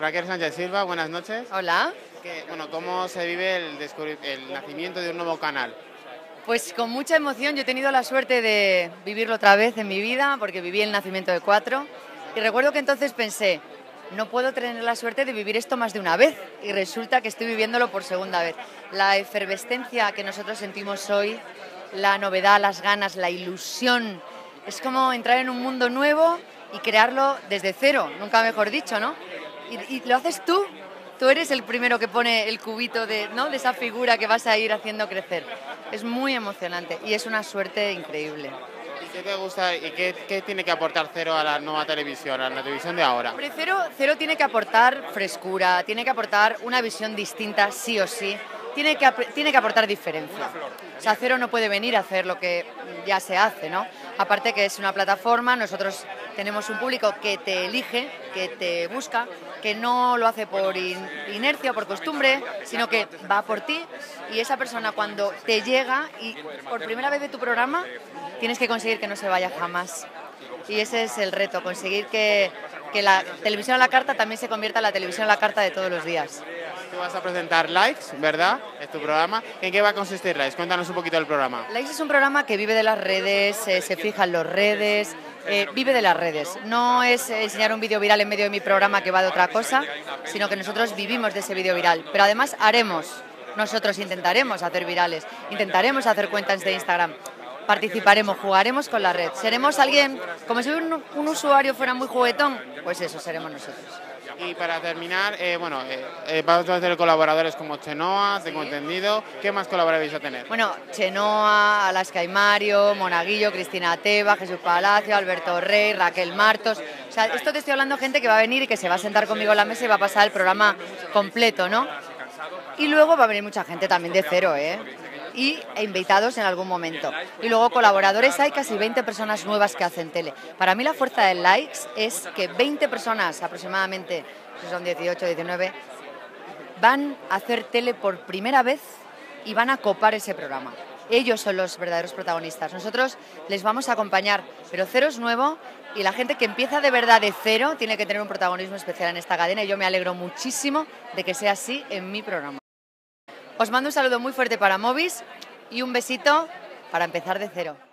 Raquel Sánchez Silva, buenas noches. Hola. Bueno, ¿cómo se vive el nacimiento de un nuevo canal? Pues con mucha emoción. Yo he tenido la suerte de vivirlo otra vez en mi vida, porque viví el nacimiento de Cuatro. Y recuerdo que entonces pensé, no puedo tener la suerte de vivir esto más de una vez. Y resulta que estoy viviéndolo por segunda vez. La efervescencia que nosotros sentimos hoy, la novedad, las ganas, la ilusión. Es como entrar en un mundo nuevo y crearlo desde cero, nunca mejor dicho, ¿no? Y lo haces tú. Tú eres el primero que pone el cubito de esa figura que vas a ir haciendo crecer. Es muy emocionante y es una suerte increíble. ¿Y qué te gusta y qué tiene que aportar Cero a la nueva televisión, a la televisión de ahora? Hombre, Cero tiene que aportar frescura, tiene que aportar una visión distinta, sí o sí. Tiene que aportar diferencia. O sea, Cero no puede venir a hacer lo que ya se hace, ¿no? Aparte que es una plataforma, nosotros tenemos un público que te elige, que te busca, que no lo hace por inercia o por costumbre, sino que va por ti, y esa persona cuando te llega y por primera vez ve tu programa, tienes que conseguir que no se vaya jamás. Y ese es el reto, conseguir que la televisión a la carta también se convierta en la televisión a la carta de todos los días. Tú vas a presentar Likes, ¿verdad? Es tu programa. ¿En qué va a consistir Likes? Cuéntanos un poquito del programa. Likes es un programa que vive de las redes, se fija en las redes, vive de las redes. No es enseñar un vídeo viral en medio de mi programa que va de otra cosa, sino que nosotros vivimos de ese vídeo viral. Pero además nosotros intentaremos hacer virales, intentaremos hacer cuentas de Instagram. Participaremos, jugaremos con la red. Seremos alguien, como si un usuario fuera muy juguetón, pues eso seremos nosotros. Y para terminar, vamos a tener colaboradores como Chenoa, tengo entendido. ¿Qué más colaboradores vais a tener? Bueno, Chenoa, Alaska y Mario, Monaguillo, Cristina Teba, Jesús Palacio, Alberto Rey, Raquel Martos. O sea, esto te estoy hablando de gente que va a venir y que se va a sentar conmigo en la mesa y va a pasar el programa completo, ¿no? Y luego va a venir mucha gente también de Cero, e invitados en algún momento. Y luego colaboradores, hay casi 20 personas nuevas que hacen tele. Para mí la fuerza de Likes es que 20 personas aproximadamente, si son 18, 19, van a hacer tele por primera vez y van a copar ese programa. Ellos son los verdaderos protagonistas. Nosotros les vamos a acompañar, pero Cero es nuevo y la gente que empieza de verdad de cero tiene que tener un protagonismo especial en esta cadena y yo me alegro muchísimo de que sea así en mi programa. Os mando un saludo muy fuerte para Movis y un besito para empezar de cero.